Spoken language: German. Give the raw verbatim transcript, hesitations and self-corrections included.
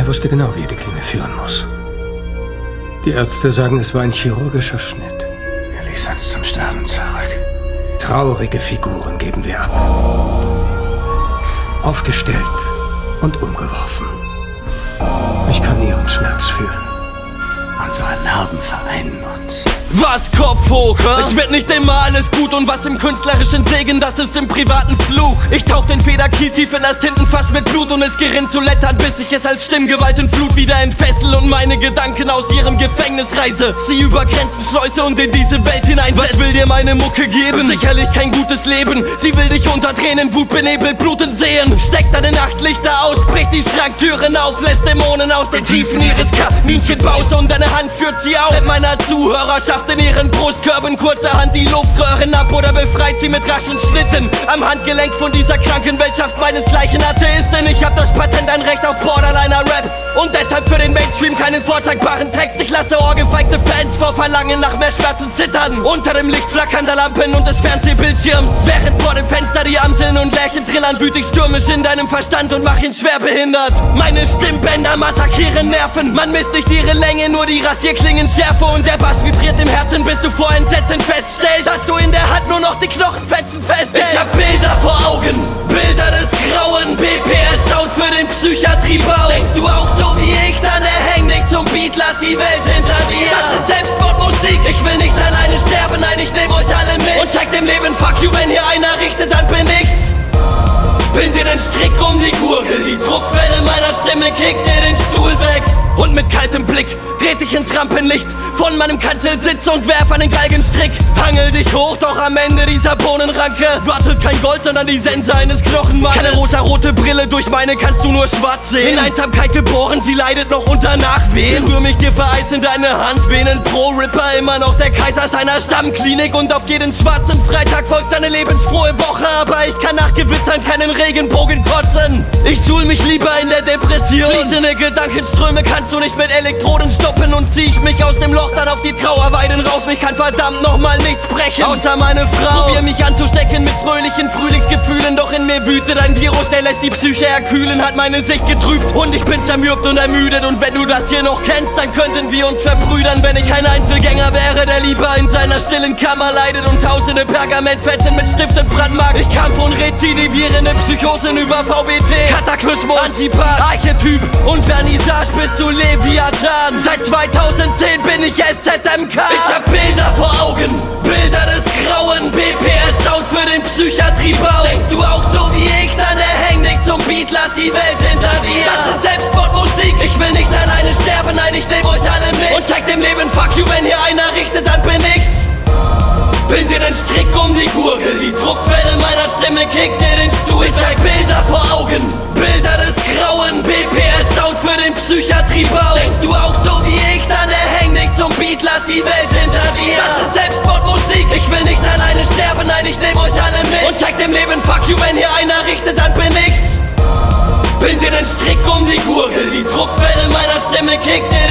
Er wusste genau, wie er die Klinge führen muss. Die Ärzte sagen, es war ein chirurgischer Schnitt. Er ließ uns zum Sterben zurück. Traurige Figuren geben wir ab. Aufgestellt und umgeworfen. Ich kann ihren Schmerz fühlen. Unsere Narben vereinen uns. Was, Kopf hoch, hä? Es wird nicht immer alles gut und was im künstlerischen Segen, das ist im privaten Fluch. Ich tauch den Federkiel tief in das Tintenfass mit Blut und es gerinnt zu lettern, bis ich es als Stimmgewalt in Flut wieder entfessel und meine Gedanken aus ihrem Gefängnis reise. Sie über Grenzen schleuse und in diese Welt hineinsetze. Was will dir meine Mucke geben? Sicherlich kein gutes Leben. Sie will dich unter Tränen, Wut benebelt, blutend sehen. Steck deine Nachtlichter aus, brich die Schranktüren auf, lässt Dämonen aus den Tiefen ihres Kaninchenbaus und deine Hand führt sie auf. Mit meiner Zuhörerschaft in ihren Brustkörben kurzerhand die Luftröhren ab oder befreit sie mit raschen Schnitten am Handgelenk von dieser kranken Weltschaft meinesgleichen Atheistin. Ich hab das Patent, ein Recht auf Borderliner Rap und deshalb für den Mainstream keinen vorzeigbaren Text. Ich lasse ohrgefeigte Fans vor Verlangen nach mehr Schmerzen zittern unter dem Licht flackernder Lampen und des Fernsehbildschirms, während vor dem Fenster die Amseln und Lerchen trillern wütig stürmisch in deinem Verstand und mach ihn schwer behindert. Meine Stimmbänder massakrieren Nerven, man misst nicht ihre Länge, nur die Rasierklingen Schärfe und der Bass vibriert im Herzen, bis du vor Entsetzen feststellst, dass du in der Hand nur noch die Knochenfetzen festhältst. Ich hab Bilder vor Augen, Bilder des Grauen, P P S-Sound für den Psychiatriebau. Denkst du auch so wie ich, dann erhäng dich zum Beat, lass die Welt hinter dir. Das ist Selbstmordmusik, ich will nicht alleine sterben, nein, ich nehm euch alle mit und zeig dem Leben fuck you, wenn hier einer richtet, dann bin ich's. Bind dir den Strick um die Gurgel, die Druckwelle meiner Stimme kickt dir den Stuhl weg. Und mit kaltem Blick dreht dich ins Rampenlicht von meinem Kanzelsitz und werf einen Galgenstrick. Hangel dich hoch, doch am Ende dieser Bohnenranke wartet kein Gold, sondern die Sense eines Knochenmannes. Keine rosarote Brille, durch meine kannst du nur schwarz sehen. In Einsamkeit geboren, sie leidet noch unter Nachwehen. Berühr mich dir vereisend deine Hand, Venen pro Ripper, immer noch der Kaiser seiner Stammklinik. Und auf jeden schwarzen Freitag folgt eine lebensfrohe Woche, aber ich kann nach Gewittern keinen Regenbogen kotzen. Ich suhl mich lieber in der Depression. Fließende Gedankenströme kannst du nicht mit Elektroden stoppen und zieh ich mich aus dem Loch dann auf die Trauerweiden rauf. Mich kann verdammt nochmal nichts brechen, außer meine Frau. Probier mich anzustecken mit fröhlichen Frühlingsgefühlen, doch in mir wütet ein Virus, der lässt die Psyche erkühlen, hat meine Sicht getrübt und ich bin zermürbt und ermüdet. Und wenn du das hier noch kennst, dann könnten wir uns verbrüdern, wenn ich ein Einzelgänger wäre, der lieber in seiner stillen Kammer leidet und tausende Pergamentfetzen mit Stift und Brandmark. Ich kam von rezidivierende Psychosen über V B T, Kataklysmus, Antipath, Archetyp und Vernissage bis zu Leviathan. Seit zweitausendzehn bin ich S Z M K. Ich hab Bilder vor Augen, Bilder des Grauen, P P S-Sound für den Psychiatriebau. Denkst du auch so wie ich, dann erhäng dich zum Beat, lass die Welt hinter dir. Das ist Selbstmordmusik, ich will nicht alleine sterben, nein, ich nehm euch alle mit und zeig dem Leben fuck you, wenn hier einer richtet, dann bin ich's. Bind dir den Strick um die Gurgel, die Druckwelle meiner Stimme kickt dir den Stuhl. Ich hab Bilder vor Augen, Bilder des Grauen, P P S-Sound für den Psychiatriebau. Denkst du auch so wie ich, dann erhäng dich zum Beat, lass die Welt hinter dir. Das ist Selbstmordmusik, ich will nicht alleine sterben, nein, ich nehm euch alle mit und zeig dem Leben fuck you, wenn hier einer richtet, dann bin ich's. Bind dir den Strick um die Gurgel, die Druckwelle meiner Stimme kickt dir